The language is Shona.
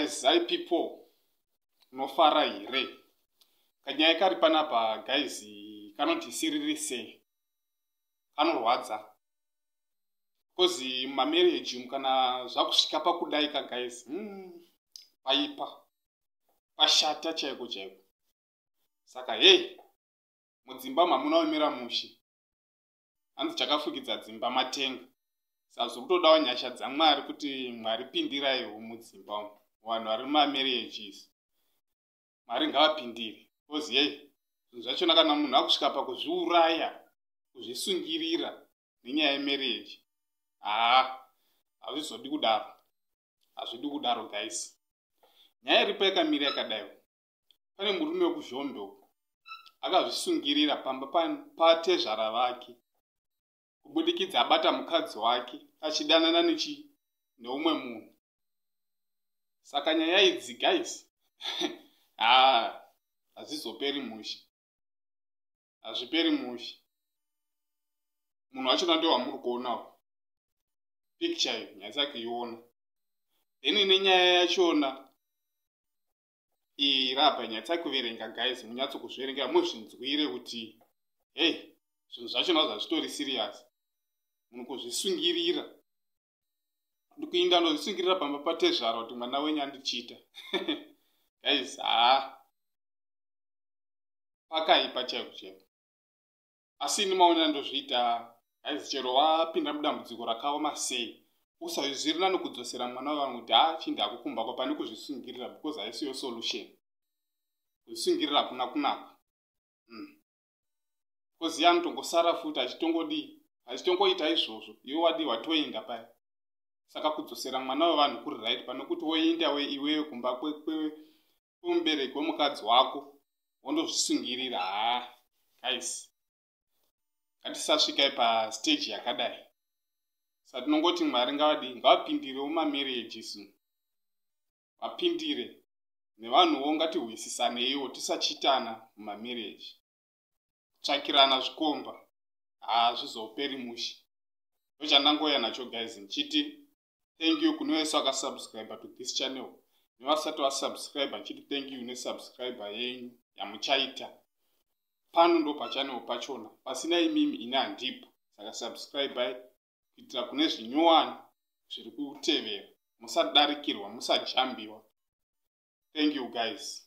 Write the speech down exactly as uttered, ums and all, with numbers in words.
guys, hi people, nofara here. Kanyaya kari panapa guys, kanoti siririse, kanorwadza. Kozi mamarriage mukana zvakusvika pakudaika guys, hmm, paipa, pashata chaiko chaiko. Saka hey, mudzimba mamunaomera mushi. Hanzi chakafukidza dzimba matenga. Sazvo kutodawo nyasha dzaMwari kuti Mwari pindiraiwo mudzimba umu. Vanhu vari mumarriages. Mwari ngavapindire. Kozi hey, zvinhu zvachona kana munhu akusvika pakuzviuraya, kuzvisungirira nenyaya yemarriage. Ah, hazvizodi kudaro. Hazvidi kudaro guys. Nyaya iripo yakamira yakadaiwo. Pane murume wekuzvondo akazvisungirira pamba patezvara vake. Kubudikidza abata mukadzi wake achidanana nechi neumwe munhu. Saka nyaya idzi guys, ah, hazvizoperi mushi. Hazviperi mushi. Munhu wachona ndiwo wamuri kuonawo. Picture iyo nyatsa kuiona. Then ine nyaya yachona irapa nyatsa kuverenga guys, munyatso kuzviverengera muzvinzwire kuti hey, zvinhu zvachona zvazvitori serious. Munhu kuzvisungirira. Ndikuinda ndozvisungirira pamba patezvara kuti mwana wenyu andichita. Guys, ah. Pakaipa chaiko chaiko. Asi ini maonera ndozviita guys, chero wapinda mudambudziko rakaoma sei, usazvizivirira nokudzosera mwana wavanhu kuti ah, chindi akukumba kwa pane kuzvisungirira because haisiyo solution. Kuzvisungirira hakuna kunaka. Hmm. Because iye anotongosara futi achitongodi achitongoita izvozvo, iwe wadi watoenda paya. Saka kudzosera mwana wavanhu kuri right pano kuti woenda we iwewe kumba kwemubereki wemukadzi wako wondozvisungirira. Ah, guys, ngatisasvikai pastage yakadai. Saka tinongoti Mwari ngavadi ngavapindire mumarriages. Vapindire nevanhuwo ngatihwisisane tisachitana mumarriage. Tsvakirana zvikomba. Ah, zvizoperi mushi. Ndochandangoya nacho guys, nchiti thank you kune wese wakasubscribe to this channel. Nevasati wasubscribe nchiti thank you nesubscriber yenyu yamuchaita. Pano ndo pachannel pachona. Pasina imimi ine handipo. Saka subscribe kuitira kune zvinyowani zviri kutevera. Musadarikirwa, musajambiwa. Thank you guys.